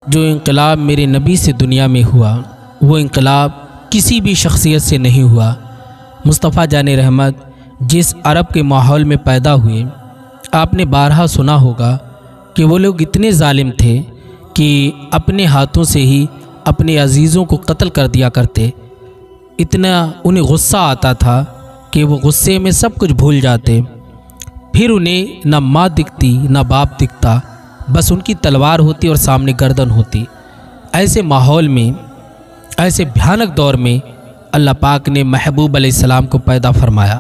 जो इनकलाब मेरे नबी से दुनिया में हुआ वो इनकलाब किसी भी शख्सियत से नहीं हुआ। मुस्तफ़ा जान रहमत जिस अरब के माहौल में पैदा हुए, आपने बारहा सुना होगा कि वो लोग इतने जालिम थे कि अपने हाथों से ही अपने अजीज़ों को कत्ल कर दिया करते। इतना उन्हें गुस्सा आता था कि वो गुस्से में सब कुछ भूल जाते। फिर उन्हें न माँ दिखती न बाप दिखता, बस उनकी तलवार होती और सामने गर्दन होती। ऐसे माहौल में, ऐसे भयानक दौर में अल्लाह पाक ने महबूब अलैहिस्सलाम को पैदा फरमाया।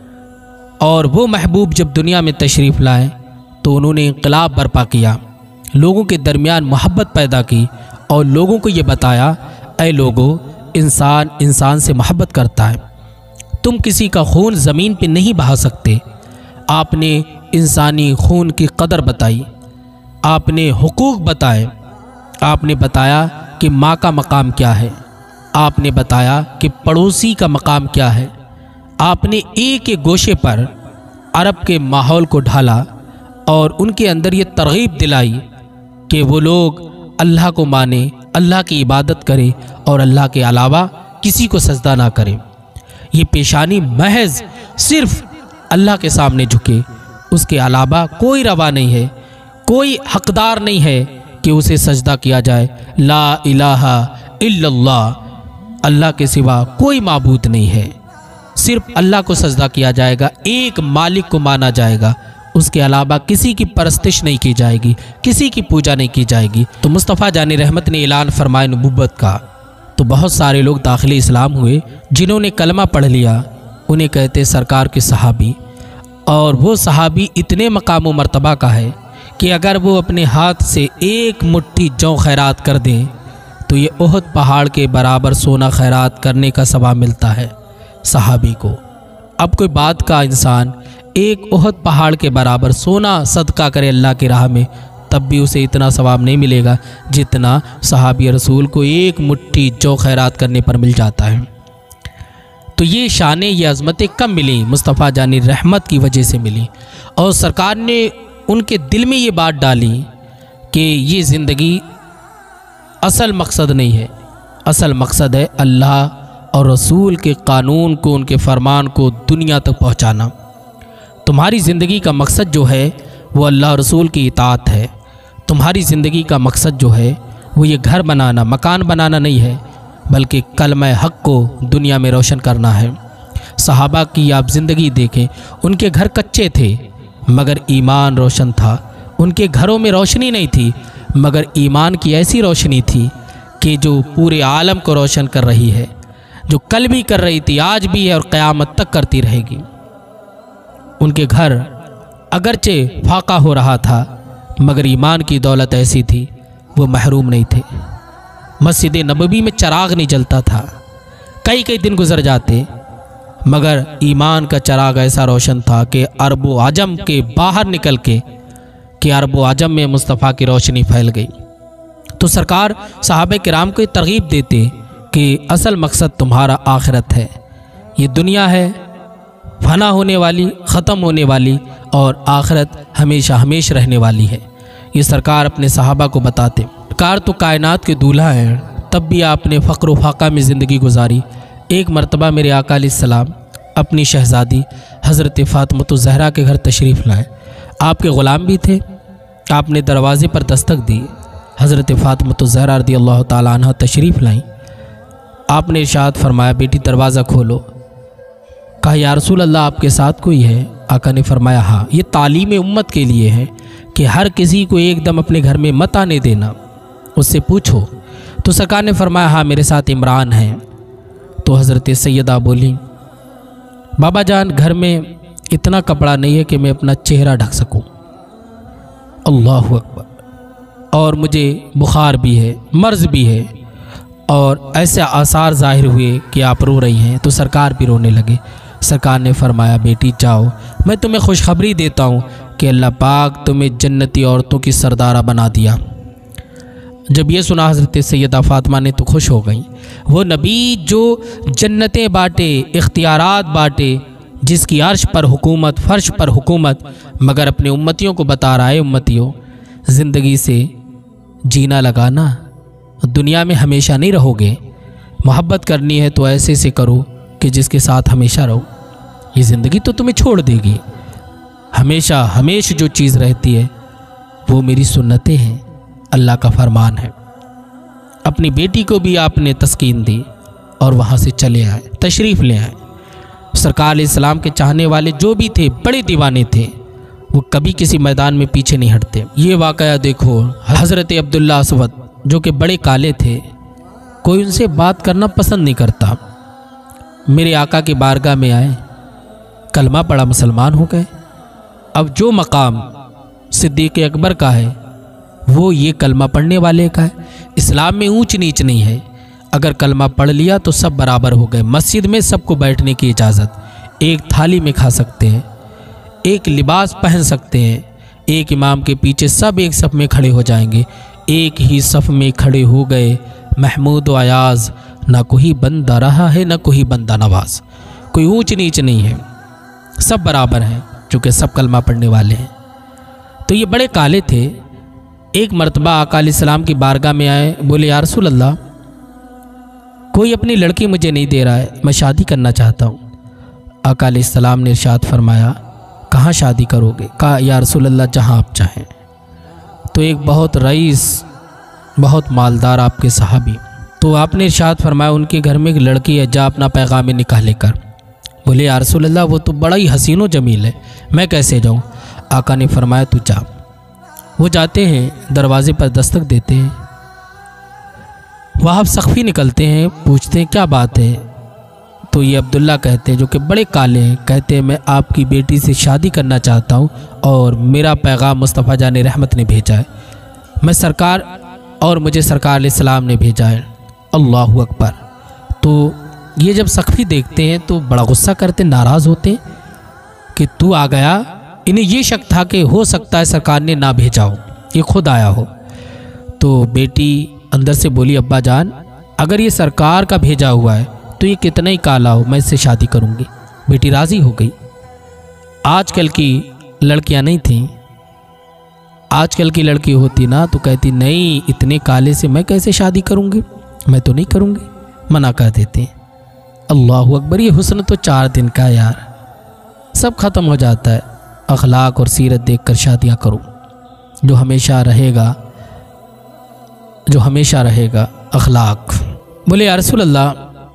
और वो महबूब जब दुनिया में तशरीफ़ लाए तो उन्होंने इंक़िलाब बर्पा किया, लोगों के दरमियान मोहब्बत पैदा की और लोगों को ये बताया, ऐ लोगों, इंसान इंसान से मोहब्बत करता है। तुम किसी का खून ज़मीन पे नहीं बहा सकते। आपने इंसानी खून की कदर बताई, आपने हुकूक बताए, आपने बताया कि माँ का मकाम क्या है, आपने बताया कि पड़ोसी का मकाम क्या है। आपने एक एक गोशे पर अरब के माहौल को ढाला और उनके अंदर ये तरगीब दिलाई कि वो लोग अल्लाह को माने, अल्लाह की इबादत करे और अल्लाह के अलावा किसी को सजदा ना करे। ये पेशानी महज सिर्फ अल्लाह के सामने झुके, उसके अलावा कोई रवा नहीं है, कोई हकदार नहीं है कि उसे सजदा किया जाए। ला इलाहा इल्लल्लाह, अल्लाह के सिवा कोई माबूद नहीं है, सिर्फ अल्लाह को सजदा किया जाएगा, एक मालिक को माना जाएगा, उसके अलावा किसी की परस्तिश नहीं की जाएगी, किसी की पूजा नहीं की जाएगी। तो मुस्तफ़ा जान रहमत ने ऐलान फरमाया नबूवत का, तो बहुत सारे लोग दाखिल इस्लाम हुए जिन्होंने कलमा पढ़ लिया। उन्हें कहते सरकार के सहाबी, और वो सहाबी इतने मकाम व मर्तबा का है कि अगर वो अपने हाथ से एक मुट्ठी जौ खैरात कर दें तो ये ओहद पहाड़ के बराबर सोना खैरात करने का सवाब मिलता है सहाबी को। अब कोई बात का इंसान एक ओहद पहाड़ के बराबर सोना सदका करे अल्लाह की राह में, तब भी उसे इतना सवाब नहीं मिलेगा जितना सहाबी रसूल को एक मुट्ठी जौ खैरात करने पर मिल जाता है। तो ये शानें, ये अज़मतें कब मिली? मुस्तफ़ा जान रहमत की वजह से मिली। और सरकार ने उनके दिल में ये बात डाली कि ये ज़िंदगी असल मकसद नहीं है, असल मकसद है अल्लाह और रसूल के कानून को, उनके फरमान को दुनिया तक पहुँचाना। तुम्हारी ज़िंदगी का मकसद जो है वो अल्लाह रसूल की इताअत है। तुम्हारी ज़िंदगी का मकसद जो है वो ये घर बनाना, मकान बनाना नहीं है, बल्कि कलमा हक़ को दुनिया में रोशन करना है। सहाबा की आप ज़िंदगी देखें, उनके घर कच्चे थे मगर ईमान रोशन था। उनके घरों में रोशनी नहीं थी मगर ईमान की ऐसी रोशनी थी कि जो पूरे आलम को रोशन कर रही है, जो कल भी कर रही थी, आज भी है और क़यामत तक करती रहेगी। उनके घर अगरचे फाका हो रहा था मगर ईमान की दौलत ऐसी थी, वो महरूम नहीं थे। मस्जिद नबवी में चिराग नहीं जलता था, कई कई दिन गुजर जाते मगर ईमान का चिराग ऐसा रोशन था कि अरब व अजम के बाहर निकल के कि अरब व अजम में मुस्तफ़ा की रोशनी फैल गई। तो सरकार सहाबे किराम को तरगीब देते कि असल मकसद तुम्हारा आखिरत है। ये दुनिया है फना होने वाली, ख़त्म होने वाली, और आखिरत हमेशा हमेशा रहने वाली है। ये सरकार अपने सहाबा को बताते। सरकार तो कायनात के दूल्हा हैं, तब भी आपने फ़क्र व फाका में ज़िंदगी गुजारी। एक मरतबा मेरे आका अलैहिस्सलाम अपनी शहज़ादी हज़रत फ़ातिमा ज़हरा के घर तशरीफ़ लाए। आपके ग़ुलाम भी थे। आपने दरवाज़े पर दस्तक दी। हज़रत फ़ातिमा ज़हरा रज़ियल्लाहु ताला अन्हा तशरीफ़ लाई। आपने इरशाद फरमाया, बेटी दरवाज़ा खोलो। कहा, या रसूल अल्लाह, आपके साथ कोई है? आका ने फरमाया, हाँ। ये तालीम उम्मत के लिए है कि हर किसी को एकदम अपने घर में मत आने देना, उससे पूछो। तो सरकार ने फरमाया, हाँ मेरे साथ इमरान है। तो हज़रत सैयदा बोली, बाबा जान, घर में इतना कपड़ा नहीं है कि मैं अपना चेहरा ढक सकूं। अल्लाहु अकबर। और मुझे बुखार भी है, मर्ज़ भी है, और ऐसे आसार ज़ाहिर हुए कि आप रो रही हैं। तो सरकार भी रोने लगे। सरकार ने फरमाया, बेटी जाओ, मैं तुम्हें खुशखबरी देता हूँ कि अल्लाह पाक तुम्हें जन्नती औरतों की सरदारा बना दिया। जब ये सुना हज़रत सैयदा फ़ातिमा ने तो खुश हो गई। वो नबी जो जन्नतें बाँटे, इख्तियारात बाँटे, जिसकी अर्श पर हुकूमत, फ़र्श पर हुकूमत, मगर अपने उम्मतियों को बता रहा है, उम्मतियों, ज़िंदगी से जीना लगाना, दुनिया में हमेशा नहीं रहोगे। मोहब्बत करनी है तो ऐसे से करो कि जिसके साथ हमेशा रहो। ये ज़िंदगी तो तुम्हें छोड़ देगी। हमेशा हमेशा जो चीज़ रहती है वो मेरी सुन्नतें हैं, अल्लाह का फरमान है। अपनी बेटी को भी आपने तस्कीन दी और वहाँ से चले आए, तशरीफ़ ले आए। सरकार इस्लाम के चाहने वाले जो भी थे, बड़े दीवाने थे, वो कभी किसी मैदान में पीछे नहीं हटते। ये वाक़या देखो, हज़रत अब्दुल्ला असवद जो कि बड़े काले थे, कोई उनसे बात करना पसंद नहीं करता। मेरे आका की बारगाह में आए, कलमा पढ़ा, मुसलमान हो गए। अब जो मकाम सिद्दीक़ अकबर का है वो ये कलमा पढ़ने वाले का है। इस्लाम में ऊंच नीच नहीं है। अगर कलमा पढ़ लिया तो सब बराबर हो गए। मस्जिद में सबको बैठने की इजाज़त, एक थाली में खा सकते हैं, एक लिबास पहन सकते हैं, एक इमाम के पीछे सब एक सफ़ में खड़े हो जाएंगे। एक ही सफ़ में खड़े हो गए महमूद व अयाज़, ना कोई बंदा रहा है ना कोई बंदा नवाज। कोई ऊंच नीच नहीं है, सब बराबर हैं चूँकि सब कलमा पढ़ने वाले हैं। तो ये बड़े काले थे। एक मरतबा आका अलैहिस्सलाम की बारगाह में आए, बोले या रसूल अल्लाह, कोई अपनी लड़की मुझे नहीं दे रहा है, मैं शादी करना चाहता हूँ। आका अलैहिस्सलाम ने इरशाद फरमाया, कहाँ शादी करोगे? कहा या रसूल अल्लाह, जहाँ आप चाहें। तो एक बहुत रईस, बहुत मालदार आपके सहाबी, तो आपने इरशाद फरमाया उनके घर में एक लड़की है, जा अपना पैगाम निकाह लेकर। बोले या रसूल अल्लाह, वो तो बड़ा ही हसीन व जमील है, मैं कैसे जाऊँ? आका ने फरमाया तू जा। वो जाते हैं, दरवाजे पर दस्तक देते हैं। वहाँ सख्फी निकलते हैं, पूछते हैं क्या बात है? तो ये अब्दुल्ला कहते हैं, जो कि बड़े काले हैं, कहते हैं मैं आपकी बेटी से शादी करना चाहता हूँ और मेरा पैगाम मुस्तफ़ा जान रहमत ने भेजा है, मैं सरकार और मुझे सरकार अलैहिस्सलाम ने भेजा है। अल्लाहु अकबर। तो ये जब सख्फी देखते हैं तो बड़ा गुस्सा करते, नाराज़ होते कि तू आ गया। इन्हें ये शक था कि हो सकता है सरकार ने ना भेजा हो, ये खुद आया हो। तो बेटी अंदर से बोली, अब्बा जान, अगर ये सरकार का भेजा हुआ है तो ये कितना ही काला हो, मैं इससे शादी करूँगी। बेटी राज़ी हो गई। आजकल की लड़कियां नहीं थीं। आजकल की लड़की होती ना तो कहती नहीं, इतने काले से मैं कैसे शादी करूँगी, मैं तो नहीं करूँगी, मना कर देते। अल्लाहु अकबर। ये हुस्न तो 4 दिन का यार, सब ख़त्म हो जाता है। अखलाक और सीरत देखकर शादियाँ करो, जो हमेशा रहेगा, जो हमेशा रहेगा अखलाक। बोले या रसूल अल्लाह,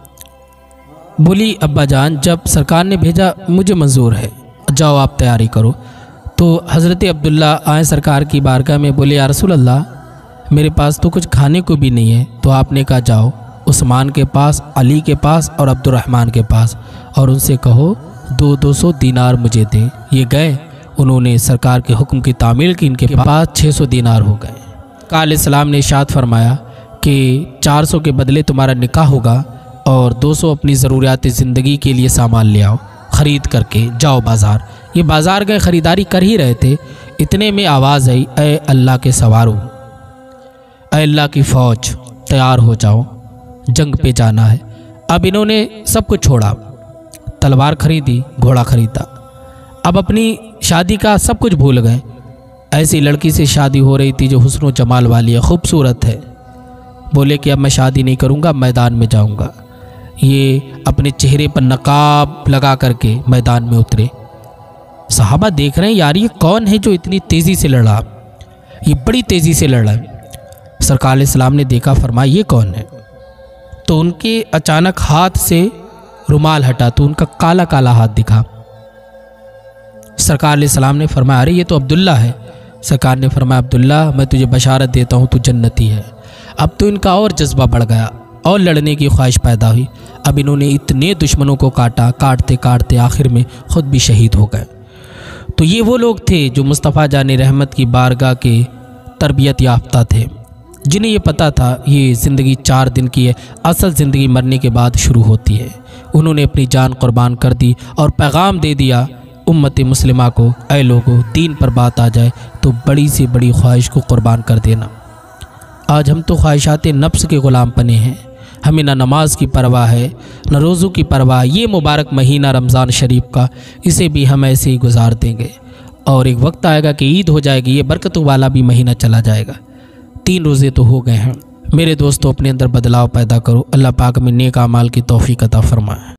बोली अब्बा जान, जब सरकार ने भेजा मुझे मंजूर है, जाओ आप तैयारी करो। तो हज़रत अब्दुल्ला आए सरकार की बारगाह में, बोले या रसूल अल्लाह, मेरे पास तो कुछ खाने को भी नहीं है। तो आपने कहा जाओ उस्मान के पास, अली के पास और अब्दुर्रहमान के पास, और उनसे कहो 200 दीनार मुझे दें। ये गए, उन्होंने सरकार के हुक्म की तामील की, इनके पास 600 दीनार हो गए। आका अलैहिस्सलाम ने इरशाद फरमाया कि 400 के बदले तुम्हारा निकाह होगा और 200 अपनी ज़रूरियात ज़िंदगी के लिए सामान ले आओ, ख़रीद करके जाओ बाज़ार। ये बाज़ार गए, ख़रीदारी कर ही रहे थे, इतने में आवाज़ आई, ऐ अल्लाह के सवारों, ऐ अल्लाह की फ़ौज, तैयार हो जाओ, जंग पे जाना है। अब इन्होंने सब कुछ छोड़ा, तलवार खरीदी, घोड़ा खरीदा, अब अपनी शादी का सब कुछ भूल गए। ऐसी लड़की से शादी हो रही थी जो हुस्न जमाल वाली है, खूबसूरत है। बोले कि अब मैं शादी नहीं करूँगा, मैदान में जाऊँगा। ये अपने चेहरे पर नकाब लगा करके मैदान में उतरे। सहाबा देख रहे हैं, यार ये कौन है जो इतनी तेज़ी से लड़ा, ये बड़ी तेज़ी से लड़ा। सरकार अलैहिस्सलाम ने देखा, फरमाया ये कौन है? तो उनके अचानक हाथ से रुमाल हटा तो उनका काला काला हाथ दिखा। सरकार अलैहिस्सलाम ने फरमाया, अरे ये तो अब्दुल्ला है। सरकार ने फरमाया, अब्दुल्ला, मैं तुझे बशारत देता हूँ, तू जन्नती है। अब तो इनका और जज्बा बढ़ गया और लड़ने की ख्वाहिश पैदा हुई। अब इन्होंने इतने दुश्मनों को काटा, काटते काटते आखिर में ख़ुद भी शहीद हो गए। तो ये वो लोग थे जो मुस्तफ़ा जान रहमत की बारगाह के तरबियत याफ्ता थे, जिन्हें ये पता था ये ज़िंदगी 4 दिन की है, असल ज़िंदगी मरने के बाद शुरू होती है। उन्होंने अपनी जान कुर्बान कर दी और पैगाम दे दिया उम्मत मुस्लिमा को, ऐ लोगों, दीन पर बात आ जाए तो बड़ी से बड़ी ख्वाहिश को कुर्बान कर देना। आज हम तो ख्वाहिशात नफ्स के ग़ुलाम बने हैं। हमें ना नमाज की परवाह है, न रोज़ों की परवाह। ये मुबारक महीना रमज़ान शरीफ का, इसे भी हम ऐसे ही गुजार देंगे और एक वक्त आएगा कि ईद हो जाएगी, ये बरकतों वाला भी महीना चला जाएगा। 3 रोज़े तो हो गए हैं। मेरे दोस्तों, अपने अंदर बदलाव पैदा करो। अल्लाह पाक में नेक आमाल की तौफीक अता फरमाए।